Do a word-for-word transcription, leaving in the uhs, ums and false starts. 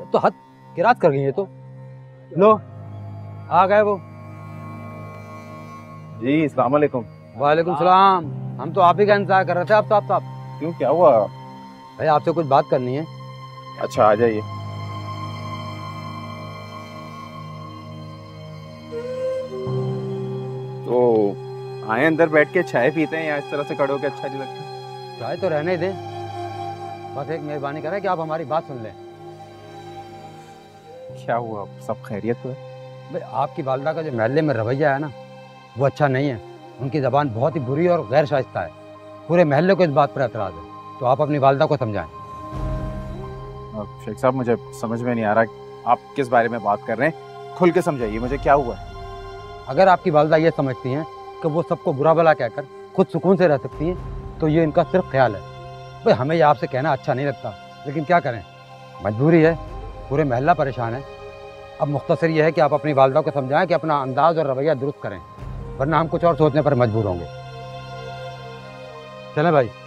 अब तो हद किरात कर गई है। तो लो आ गए वो। जी अस्सलाम वालेकुम। वालेकुम सलाम। हम तो आप ही का इंतजार कर रहे थे। आप तो आप तो आप क्यों, क्या हुआ? भाई आपसे कुछ बात करनी है। अच्छा आ जाइए। तो आए अंदर बैठ के चाय पीते हैं या इस तरह से खड़े होकर अच्छा नहीं लगता? चाहे तो रहने दें, बस एक मेहरबानी करें कि आप हमारी बात सुन लें। क्या हुआ, सब खैरियत है? भाई आपकी वालदा का जो महल्ले में रवैया है ना, वो अच्छा नहीं है। उनकी ज़बान बहुत ही बुरी और गैर शाइस्ता है। पूरे महल्ले को इस बात पर एतराज़ है। तो आप अपनी वालदा को समझाएं। शेख साहब मुझे समझ में नहीं आ रहा आप किस बारे में बात कर रहे हैं, खुल के समझाइए मुझे क्या हुआ है। अगर आपकी वालदा ये समझती हैं कि वो सबको बुरा भला कहकर खुद सुकून से रह सकती हैं, तो ये इनका सिर्फ ख्याल है। भाई हमें ये आपसे कहना अच्छा नहीं लगता, लेकिन क्या करें, मजबूरी है। पूरे महल्ला परेशान है। अब मुख्तसर ये है कि आप अपनी वालदा को समझाएं कि अपना अंदाज और रवैया दुरुस्त करें, वरना हम कुछ और सोचने पर मजबूर होंगे। चलें भाई।